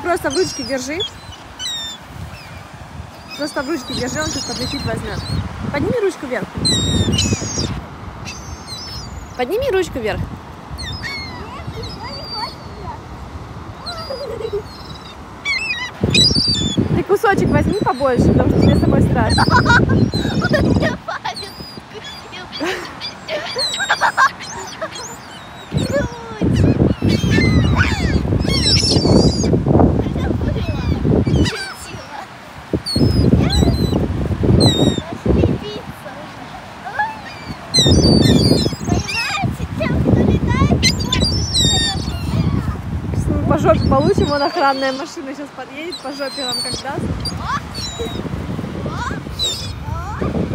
просто в ручке держи. Просто в ручке держи, он сейчас подлетит, возьмет. Подними ручку вверх. Подними ручку вверх. Ты кусочек возьми побольше, потому что тебе с собой страшно. По жопе получим, вон охранная машина сейчас подъедет, по жопе вам как даст.